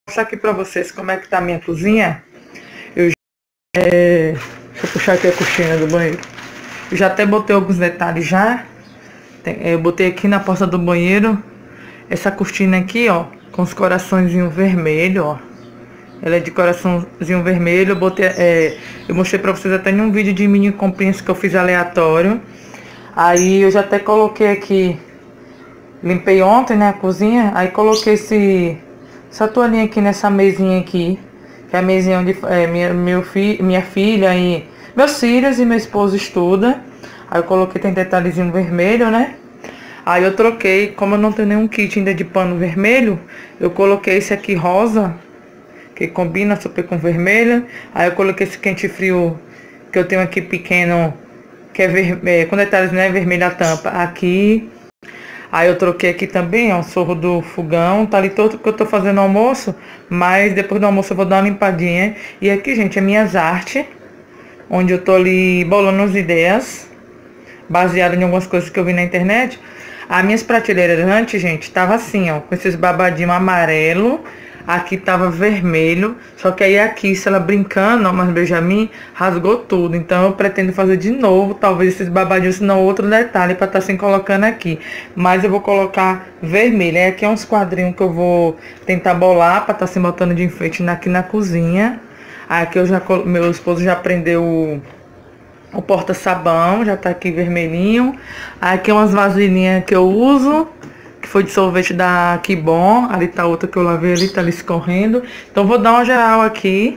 mostrar aqui pra vocês como é que tá a minha cozinha. Deixa eu puxar aqui a cortina do banheiro. Eu já até botei alguns detalhes já. Eu botei aqui na porta do banheiro essa cortina aqui, ó, com os coraçõezinhos vermelhos, ó. Ela é de coraçãozinho vermelho. Eu mostrei pra vocês até em um vídeo de mini comprinhas que eu fiz aleatório. Aí eu já até coloquei aqui, limpei ontem, né, a cozinha. Aí coloquei essa toalhinha aqui nessa mesinha aqui, que é a mesinha onde minha filha e meus filhos e meu esposo estuda. Aí eu coloquei, tem detalhezinho vermelho, né? Aí eu troquei, como eu não tenho nenhum kit ainda de pano vermelho, eu coloquei esse aqui rosa, que combina super com vermelho. Aí eu coloquei esse quente frio que eu tenho aqui pequeno, que é com detalhes, né, vermelho a tampa aqui. Aí eu troquei aqui também, ó, o sorro do fogão. Tá ali todo que eu tô fazendo almoço, mas depois do almoço eu vou dar uma limpadinha. E aqui, gente, é minhas artes, onde eu tô ali bolando as ideias, baseado em algumas coisas que eu vi na internet. As minhas prateleiras antes, gente, tava assim, ó, com esses babadinhos amarelo. Aqui tava vermelho, só que aí aqui, se ela brincando, ó, mas Benjamin rasgou tudo. Então eu pretendo fazer de novo, talvez esses babadinhos, se não outro detalhe pra estar assim colocando aqui. Mas eu vou colocar vermelho. Aí aqui é uns quadrinhos que eu vou tentar bolar pra estar assim botando de enfeite aqui na cozinha. Aí aqui meu esposo já prendeu o porta-sabão, já tá aqui vermelhinho. Aí aqui umas vasilhinhas que eu uso, que foi de sorvete da Que Bom. Ali tá outra que eu lavei ali, tá ali escorrendo. Então vou dar uma geral aqui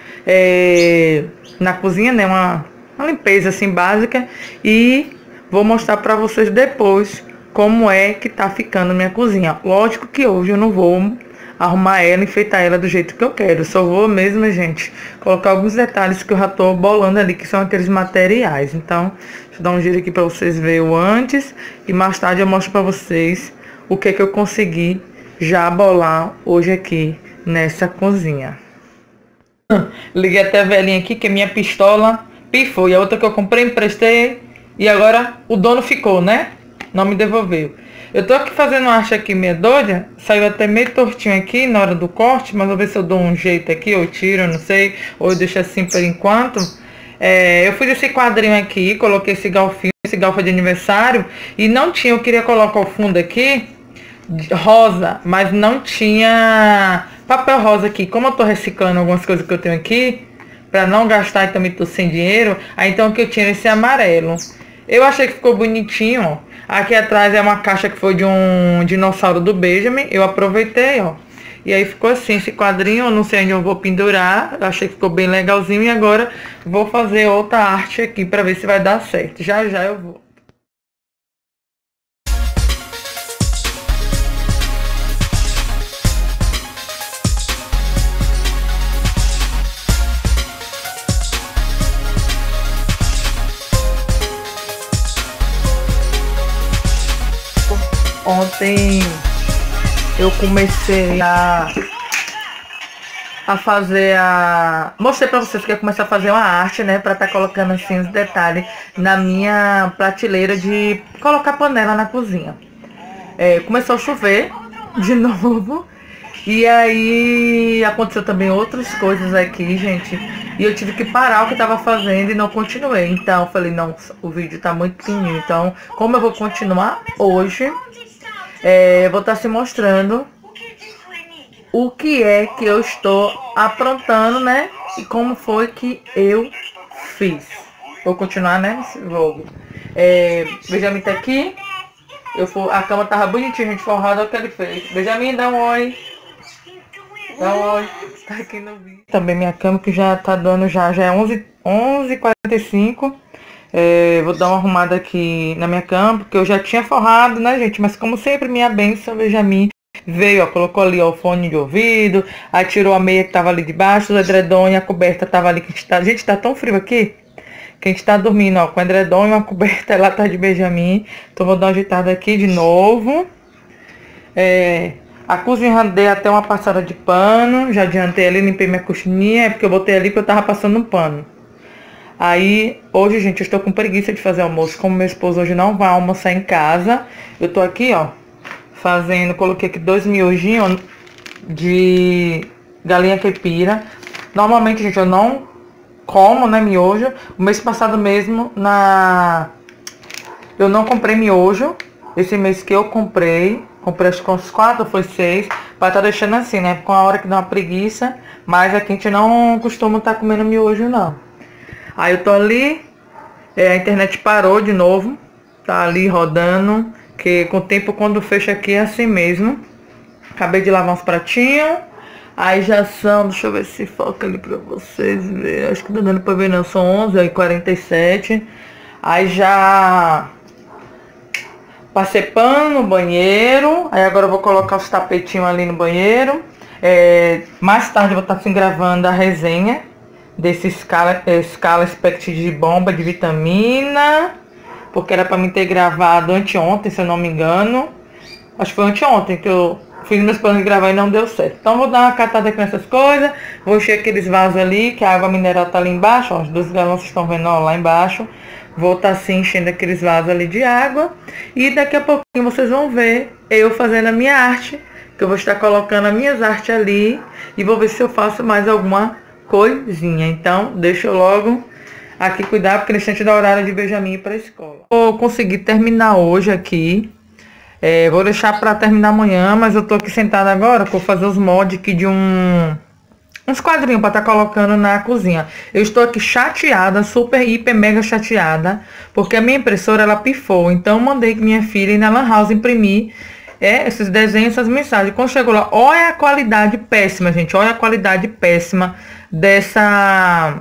na cozinha, né, uma limpeza assim básica. E vou mostrar pra vocês depois como é que tá ficando minha cozinha. Lógico que hoje eu não vou arrumar ela, enfeitar ela do jeito que eu quero. Só vou mesmo, gente, colocar alguns detalhes que eu já tô bolando ali, que são aqueles materiais. Então, deixa eu dar um giro aqui pra vocês verem o antes. E mais tarde eu mostro pra vocês o que eu consegui já bolar hoje aqui nessa cozinha. Liguei até a velhinha aqui, que minha pistola pifou. E a outra que eu comprei, emprestei. E agora o dono ficou, né? Não me devolveu. Eu tô aqui fazendo uma arte aqui meio doida. Saiu até meio tortinho aqui na hora do corte. Mas vou ver se eu dou um jeito aqui, ou tiro, não sei. Ou eu deixo assim por enquanto. Eu fiz esse quadrinho aqui, coloquei esse galfinho, esse galfo de aniversário. E não tinha, eu queria colocar o fundo aqui rosa, mas não tinha papel rosa aqui. Como eu tô reciclando algumas coisas que eu tenho aqui, pra não gastar e também tô sem dinheiro, aí então que eu tinha esse amarelo. Eu achei que ficou bonitinho, ó. Aqui atrás é uma caixa que foi de um dinossauro do Benjamin. Eu aproveitei, ó. E aí ficou assim, esse quadrinho. Eu não sei onde eu vou pendurar. Eu achei que ficou bem legalzinho. E agora vou fazer outra arte aqui pra ver se vai dar certo. Já já eu vou. Ontem eu comecei a fazer mostrei pra vocês que eu comecei a fazer uma arte, né? Pra tá colocando assim os detalhes na minha prateleira de colocar panela na cozinha. Começou a chover de novo. E aí aconteceu também outras coisas aqui, gente. E eu tive que parar o que eu tava fazendo e não continuei. Então eu falei, não, o vídeo tá muito pequenininho. Então, como eu vou continuar hoje, vou estar se mostrando o que é que eu estou aprontando, né? E como foi que eu fiz. Vou continuar, né? Nesse vlog. Benjamin tá aqui. A cama tava bonitinha, gente, forrada. Olha o que ele fez. Benjamin, dá um oi. Dá um oi. Tá aqui no vídeo. Também minha cama que já tá dando, já é 11h45. Vou dar uma arrumada aqui na minha cama, porque eu já tinha forrado, né, gente? Mas como sempre, minha bênção, Benjamin veio, ó, colocou ali, ó, o fone de ouvido, aí tirou a meia que tava ali debaixo, o edredom e a coberta tava ali, que gente, tá tão frio aqui, que a gente tá dormindo, ó, com o edredom e uma coberta lá tá de Benjamin. Então vou dar uma agitada aqui de novo. A cozinha já dei até uma passada de pano, já adiantei ali, limpei minha cortininha, porque eu botei ali porque eu tava passando um pano. Aí, hoje, gente, eu estou com preguiça de fazer almoço. Como meu esposo hoje não vai almoçar em casa, eu tô aqui, ó, coloquei aqui 2 miojinhos de galinha caipira. Normalmente, gente, eu não como, né, miojo. O mês passado mesmo, eu não comprei miojo. Esse mês que eu comprei acho que uns 4 ou foi 6, para estar deixando assim, né, com a hora que dá uma preguiça. Mas aqui a gente não costuma estar comendo miojo, não. Aí eu tô ali, a internet parou de novo, tá ali rodando, que com o tempo quando fecha aqui é assim mesmo. Acabei de lavar uns pratinhos, aí já são, deixa eu ver se foca ali pra vocês verem, acho que não tá dando pra ver não, são 11h47, aí já passei pano no banheiro, aí agora eu vou colocar os tapetinhos ali no banheiro. Mais tarde eu vou estar assim gravando a resenha desse Scala Spect de bomba de vitamina, porque era para mim ter gravado anteontem, se eu não me engano. Acho que foi anteontem que eu fiz meus planos de gravar e não deu certo. Então vou dar uma catada aqui nessas coisas, vou encher aqueles vasos ali, que a água mineral tá ali embaixo, ó, os 2 galões vocês estão vendo, ó, lá embaixo. Vou estar assim enchendo aqueles vasos ali de água, e daqui a pouquinho vocês vão ver eu fazendo a minha arte, que eu vou estar colocando as minhas artes ali, e vou ver se eu faço mais alguma coisinha. Então deixa eu logo aqui cuidar, porque no instante da horário de Benjamin ir para a escola. Vou conseguir terminar hoje aqui. Vou deixar para terminar amanhã, mas eu tô aqui sentada agora, vou fazer os moldes aqui de uns quadrinhos para estar colocando na cozinha. Eu estou aqui chateada, super, hiper, mega chateada, porque a minha impressora, ela pifou. Então eu mandei minha filha ir na Lan House imprimir esses desenhos, essas mensagens. Quando chegou lá, olha a qualidade péssima, gente. Olha a qualidade péssima dessa...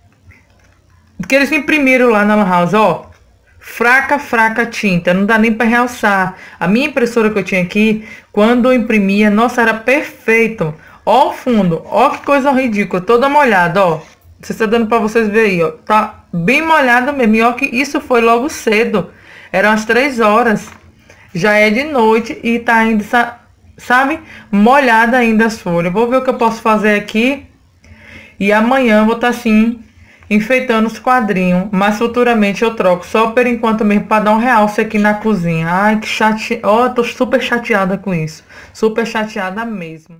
que eles imprimiram lá na Lan House, ó. Fraca tinta, não dá nem para realçar. A minha impressora que eu tinha aqui, quando eu imprimia, nossa, era perfeito. Ó o fundo, ó que coisa ridícula, toda molhada, ó. Você está dando para vocês verem aí, ó. Tá bem molhada mesmo. E ó que isso foi logo cedo. Eram as 3 horas. Já é de noite e tá ainda, sabe? Molhada ainda as folhas. Vou ver o que eu posso fazer aqui. E amanhã eu vou estar assim, enfeitando os quadrinhos. Mas futuramente eu troco. Só por enquanto mesmo, para dar um realce aqui na cozinha. Ai, que chateada. Ó, tô super chateada com isso. Super chateada mesmo.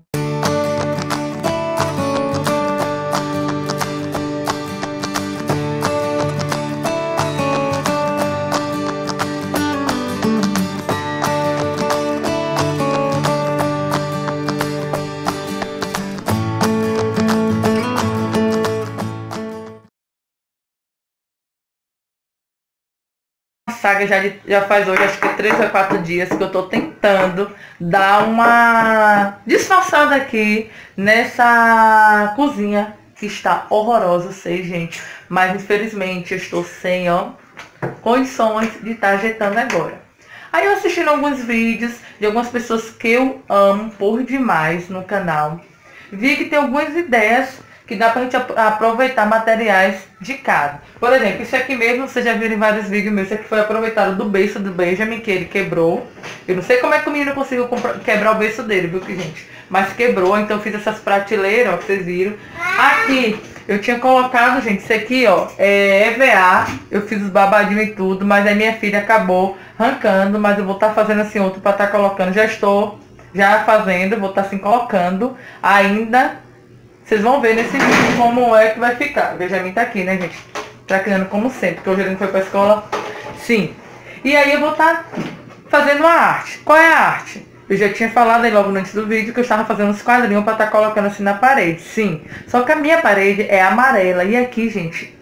Saga já faz hoje, acho que 3 ou 4 dias que eu tô tentando dar uma disfarçada aqui nessa cozinha que está horrorosa, eu sei, gente, mas infelizmente eu estou sem, ó, condições de estar ajeitando agora. Aí eu assistindo alguns vídeos de algumas pessoas que eu amo por demais no canal, vi que tem algumas ideias que dá pra gente aproveitar materiais de casa. Por exemplo, isso aqui mesmo, vocês já viram em vários vídeos meus, isso aqui foi aproveitado do beiço do Benjamin, que ele quebrou. Eu não sei como é que o menino conseguiu quebrar o beiço dele, viu, gente? Mas quebrou, então eu fiz essas prateleiras, ó, que vocês viram. Aqui, eu tinha colocado, gente, isso aqui, ó, é EVA. Eu fiz os babadinhos e tudo, mas a minha filha acabou arrancando, mas eu vou estar fazendo assim outro pra estar colocando. Já fazendo, vou estar assim colocando ainda. Vocês vão ver nesse vídeo como é que vai ficar. O Benjamin tá aqui, né, gente? Tá criando como sempre, porque hoje ele não foi pra escola. Sim. E aí eu vou estar fazendo uma arte. Qual é a arte? Eu já tinha falado aí logo antes do vídeo que eu estava fazendo uns quadrinhos pra estar colocando assim na parede. Sim. Só que a minha parede é amarela. E aqui, gente,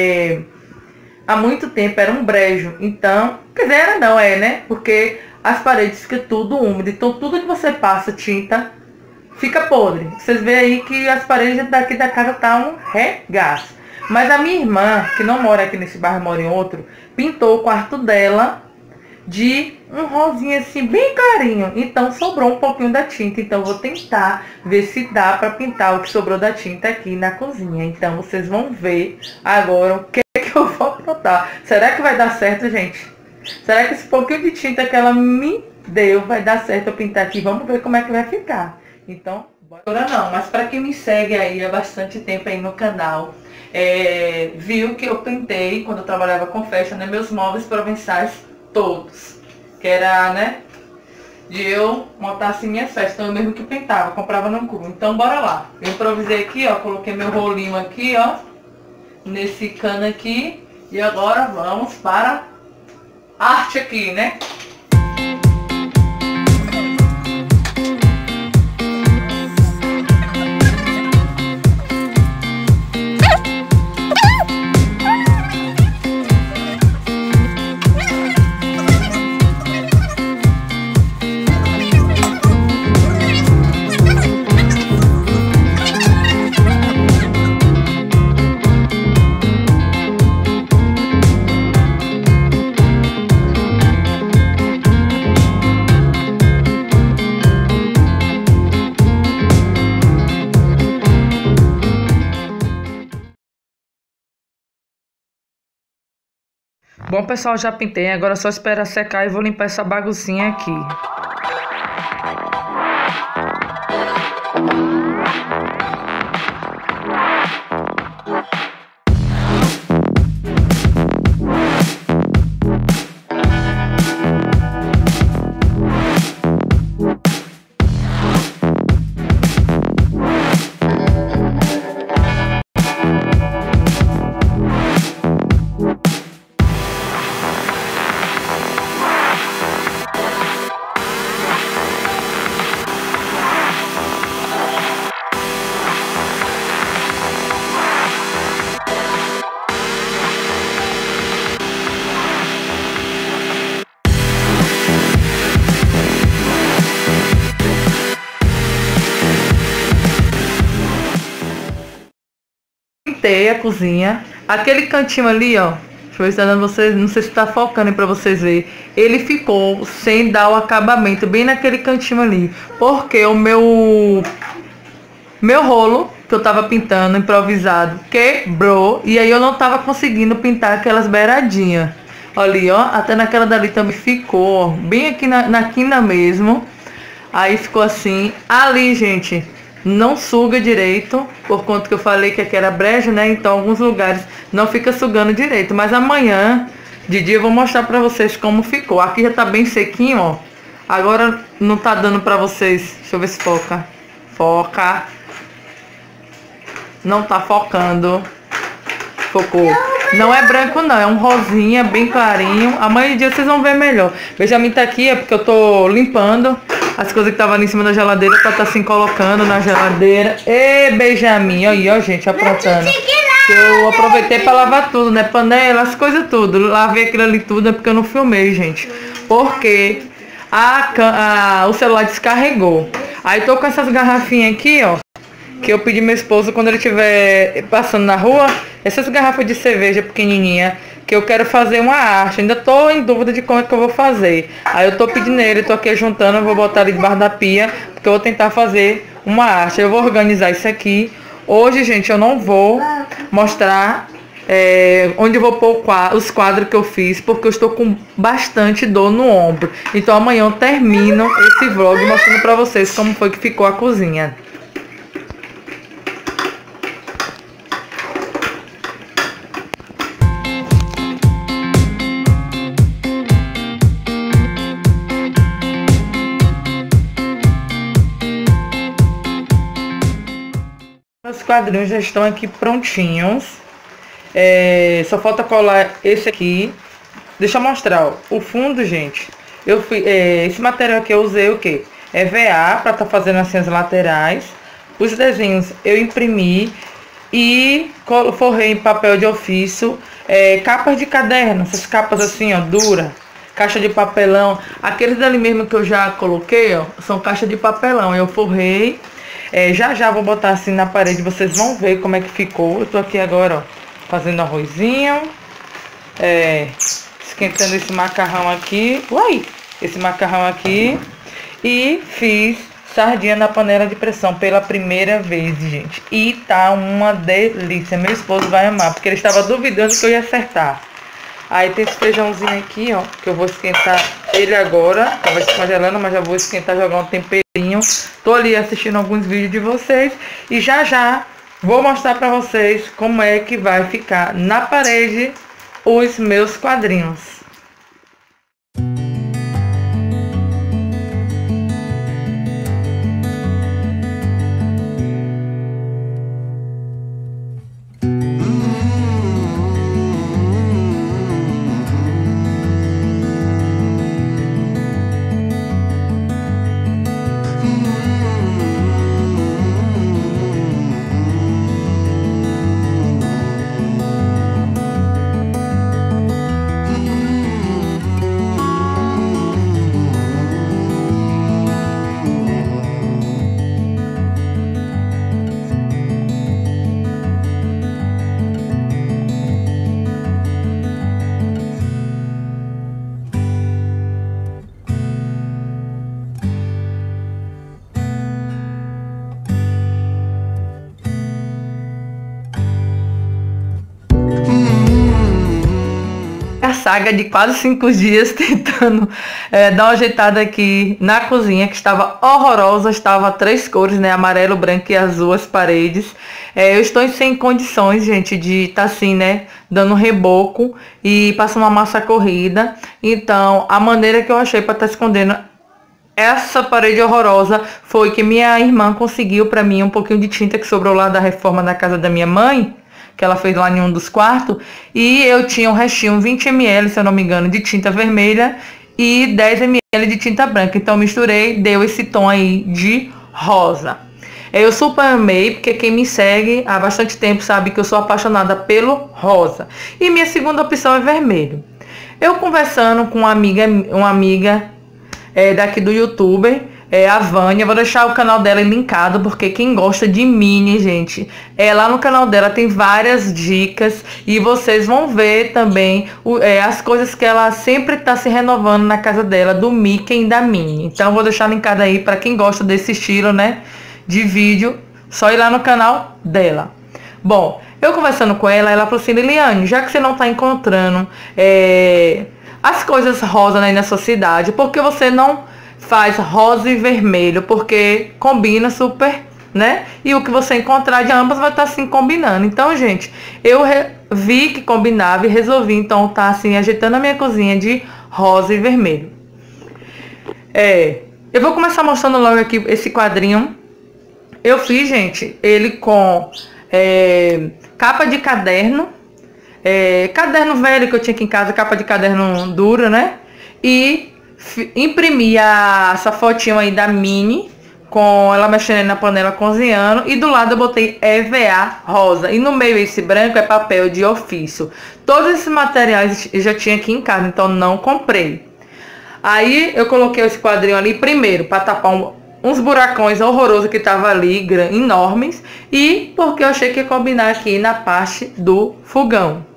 há muito tempo era um brejo. Então, quer dizer, era não, né? Porque as paredes ficam tudo úmido. Então tudo que você passa tinta fica podre. Vocês veem aí que as paredes daqui da casa tá um regaço. Mas a minha irmã, que não mora aqui nesse bairro, mora em outro, pintou o quarto dela de um rosinha assim, bem clarinho. Então sobrou um pouquinho da tinta. Então eu vou tentar ver se dá pra pintar o que sobrou da tinta aqui na cozinha. Então vocês vão ver agora o que eu vou aprontar. Será que vai dar certo, gente? Será que esse pouquinho de tinta que ela me deu vai dar certo eu pintar aqui? Vamos ver como é que vai ficar. Então, agora não, mas para quem me segue aí há bastante tempo aí no canal, viu que eu pintei, quando eu trabalhava com fashion, né, meus móveis provençais todos. Que era, né, de eu montar assim minhas festas. Então eu mesmo que pintava, comprava no cru. Então bora lá. Eu improvisei aqui, ó, coloquei meu rolinho aqui, ó, nesse cano aqui. E agora vamos para a arte aqui, né? Bom, pessoal, já pintei, agora é só esperar secar e vou limpar essa baguncinha aqui. Pintei a cozinha. Aquele cantinho ali, ó. Deixa eu ver se tá dando vocês. Não sei se tá focando aí pra vocês verem. Ele ficou sem dar o acabamento bem naquele cantinho ali. Porque o meu rolo que eu tava pintando improvisado quebrou. E aí eu não tava conseguindo pintar aquelas beiradinhas. Ali, ó. Até naquela dali também ficou, ó, bem aqui na quina mesmo. Aí ficou assim. Ali, gente, não suga direito, por conta que eu falei que aqui era brejo, né? Então alguns lugares não fica sugando direito. Mas amanhã, de dia, eu vou mostrar pra vocês como ficou. Aqui já tá bem sequinho, ó. Agora não tá dando pra vocês. Deixa eu ver se foca. Foca. Não tá focando. Focou. Não é branco não, é um rosinha bem clarinho. Amanhã de dia vocês vão ver melhor. Benjamin tá aqui, é porque eu tô limpando as coisas que estavam ali em cima da geladeira, pra tá assim colocando na geladeira. E Benjamin, aí ó, gente, aprontando. Eu aproveitei pra lavar tudo, né? Panela, as coisas tudo. Lavei aquilo ali tudo, é porque eu não filmei, gente. Porque o celular descarregou. Aí tô com essas garrafinhas aqui, ó, que eu pedi meu esposo quando ele estiver passando na rua. Essas garrafas de cerveja pequenininha, que eu quero fazer uma arte. Ainda tô em dúvida de como é que eu vou fazer. Aí eu tô pedindo ele, tô aqui juntando, eu vou botar ali debaixo da pia, porque eu vou tentar fazer uma arte. Eu vou organizar isso aqui. Hoje, gente, eu não vou mostrar onde eu vou pôr os quadros que eu fiz, porque eu estou com bastante dor no ombro. Então amanhã eu termino esse vlog mostrando pra vocês como foi que ficou a cozinha. Os quadrinhos já estão aqui prontinhos. Só falta colar esse aqui. Deixa eu mostrar, ó, o fundo, gente. Esse material aqui eu usei o que? EVA para tá fazendo assim as laterais. Os desenhos eu imprimi e forrei em papel de ofício. Capas de caderno, essas capas assim, ó, dura. Caixa de papelão. Aqueles ali mesmo que eu já coloquei, ó, são caixa de papelão. Eu forrei. Já vou botar assim na parede, vocês vão ver como é que ficou. Eu tô aqui agora, ó, fazendo arrozinho, esquentando esse macarrão aqui, esse macarrão aqui, e fiz sardinha na panela de pressão pela primeira vez, gente. E tá uma delícia, meu esposo vai amar, porque ele estava duvidando que eu ia acertar. Aí tem esse feijãozinho aqui, ó, que eu vou esquentar ele agora. Tava descongelando, mas já vou esquentar, jogar um temperinho. Tô ali assistindo alguns vídeos de vocês. E já vou mostrar pra vocês como é que vai ficar na parede o, os meus quadrinhos. saga de quase 5 dias tentando dar uma ajeitada aqui na cozinha, que estava horrorosa, estava 3 cores, né? Amarelo, branco e azul as paredes. Eu estou sem condições, gente, de estar assim, né? Dando reboco e passando uma massa corrida. Então, a maneira que eu achei para estar escondendo essa parede horrorosa foi que minha irmã conseguiu para mim um pouquinho de tinta que sobrou lá da reforma da casa da minha mãe, que ela fez lá em um dos quartos, e eu tinha um restinho, 20 ml, se eu não me engano, de tinta vermelha e 10 ml de tinta branca. Então misturei, deu esse tom aí de rosa. Eu super amei, porque quem me segue há bastante tempo sabe que eu sou apaixonada pelo rosa. E minha segunda opção é vermelho. Eu conversando com uma amiga daqui do YouTube, a Vânia, vou deixar o canal dela linkado, porque quem gosta de mini, gente, lá no canal dela tem várias dicas e vocês vão ver também as coisas que ela sempre tá se renovando na casa dela, do Mickey e da Minnie. Então vou deixar linkado aí para quem gosta desse estilo, né, de vídeo, só ir lá no canal dela. Bom, eu conversando com ela, ela falou assim: Liliane, já que você não tá encontrando as coisas rosa aí na sua cidade, por que você não faz rosa e vermelho? Porque combina super, né? E o que você encontrar de ambas vai estar assim combinando. Então, gente, eu vi que combinava e resolvi então estar assim ajeitando a minha cozinha de rosa e vermelho. Eu vou começar mostrando logo aqui esse quadrinho. Eu fiz, gente, ele com capa de caderno. Caderno velho que eu tinha aqui em casa, capa de caderno dura, né? E imprimi essa fotinho aí da Minnie, com ela mexendo na panela cozinhando. E do lado eu botei EVA rosa. E no meio esse branco é papel de ofício. Todos esses materiais eu já tinha aqui em casa, então não comprei. Aí eu coloquei esse quadrinho ali primeiro para tapar uns buracões horrorosos que tava ali, enormes. E porque eu achei que ia combinar aqui na parte do fogão.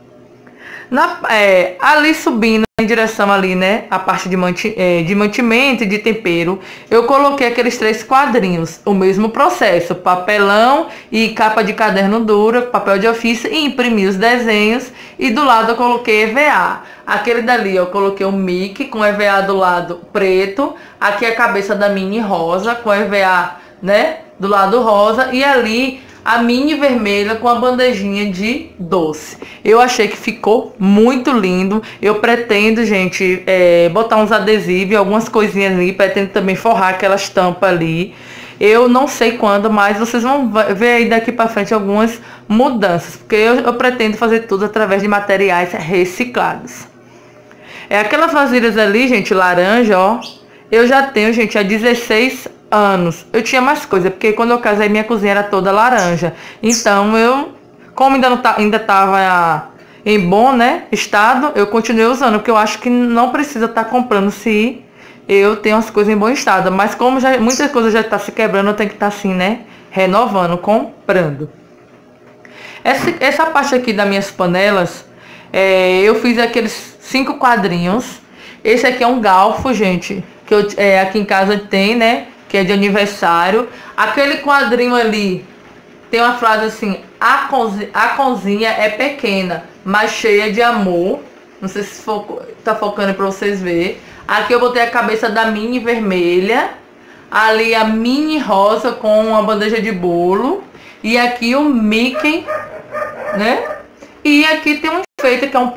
Ali subindo em direção ali, né, a parte de mantimento e de tempero, eu coloquei aqueles 3 quadrinhos, o mesmo processo, papelão e capa de caderno dura, papel de ofício, e imprimi os desenhos. E do lado eu coloquei EVA. Aquele dali eu coloquei o Mickey com EVA do lado preto, aqui a cabeça da Minnie rosa com EVA, né, do lado rosa, e ali a Minnie vermelha com a bandejinha de doce. Eu achei que ficou muito lindo. Eu pretendo, gente, botar uns adesivos e algumas coisinhas ali. Pretendo também forrar aquelas tampas ali. Eu não sei quando, mas vocês vão ver aí daqui pra frente algumas mudanças. Porque eu pretendo fazer tudo através de materiais reciclados. Aquelas vasilhas ali, gente, laranja, ó. Eu já tenho, gente, há 16 anos. Eu tinha mais coisa, porque quando eu casei minha cozinha era toda laranja. Então eu, como ainda tava em bom, né, estado, eu continuei usando, porque eu acho que não precisa estar comprando se eu tenho as coisas em bom estado. Mas como muitas coisas já tá se quebrando, eu tenho que estar assim, né, renovando, comprando. Essa parte aqui das minhas panelas, eu fiz aqueles 5 quadrinhos. Esse aqui é um galfo, gente, que aqui em casa tem, né, que é de aniversário. Aquele quadrinho ali tem uma frase assim: a cozinha é pequena, mas cheia de amor. Não sei se tá focando para vocês verem. Aqui eu botei a cabeça da Minnie vermelha, ali a Minnie rosa com uma bandeja de bolo, e aqui o Mickey, né? E aqui tem um enfeite que é um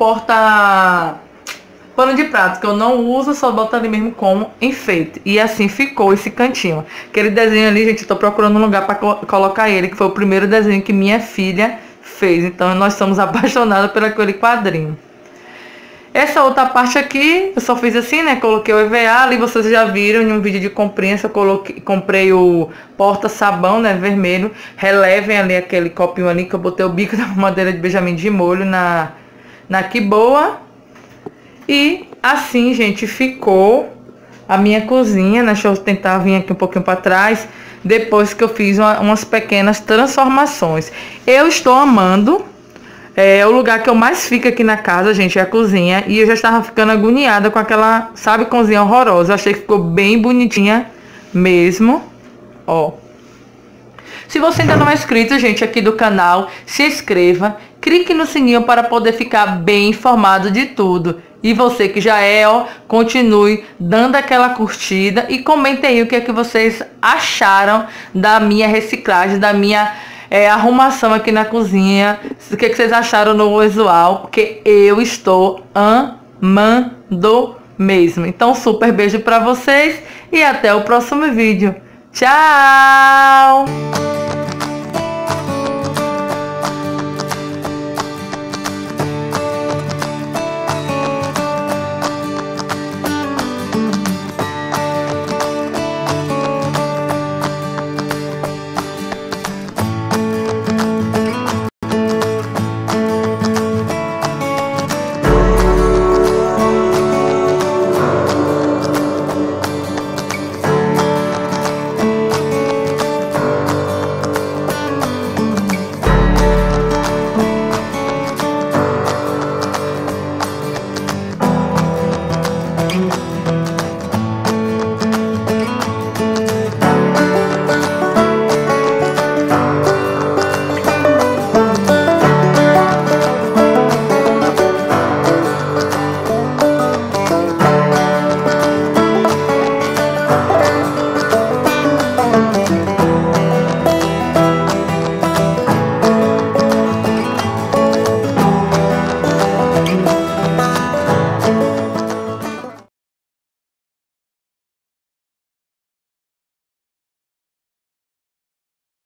pano de prato, que eu não uso, só boto ali mesmo como enfeite. E assim ficou esse cantinho. Aquele desenho ali, gente, eu tô procurando um lugar para colocar ele, que foi o primeiro desenho que minha filha fez. Então nós somos apaixonados por aquele quadrinho. Essa outra parte aqui, eu só fiz assim, né? Coloquei o EVA, ali vocês já viram em um vídeo de comprinha, eu comprei o porta-sabão, né, vermelho. Relevem ali aquele copinho ali que eu botei o bico da madeira de Benjamin de molho na Que Boa. E assim, gente, ficou a minha cozinha, né? Deixa eu tentar vir aqui um pouquinho para trás. Depois que eu fiz umas pequenas transformações. Eu estou amando. O lugar que eu mais fico aqui na casa, gente, é a cozinha. E eu já estava ficando agoniada com aquela, sabe, cozinha horrorosa. Eu achei que ficou bem bonitinha mesmo. Ó. Se você ainda não é inscrito, gente, aqui do canal, se inscreva. Clique no sininho para poder ficar bem informado de tudo. E você que já é, ó, continue dando aquela curtida e comentem aí o que é que vocês acharam da minha reciclagem, da minha arrumação aqui na cozinha. O que é que vocês acharam no visual, porque eu estou amando mesmo. Então, super beijo pra vocês e até o próximo vídeo. Tchau!